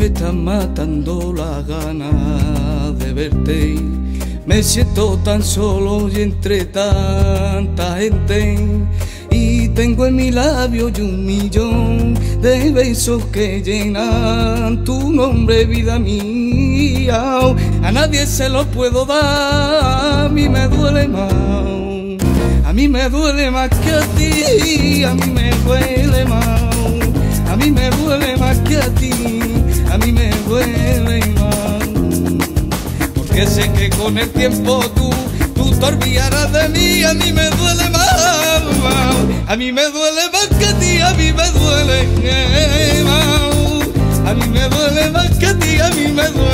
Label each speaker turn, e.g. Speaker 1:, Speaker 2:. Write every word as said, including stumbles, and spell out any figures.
Speaker 1: me están matando las ganas de verte. Me siento tan solo y entre tanta gente, y tengo en mi labio y un millón de besos que llenan tu nombre, vida mía. A nadie se lo puedo dar, a mí me duele más, a mí me duele más que a ti, a mí me duele más, a mí me duele más que a ti, a mí me duele más, porque sé que con el tiempo tú, tú te olvidarás de mí. A mí me duele más, a mí me duele más que a ti, a mí me duele más, a mí me duele más que a ti, a mí me duele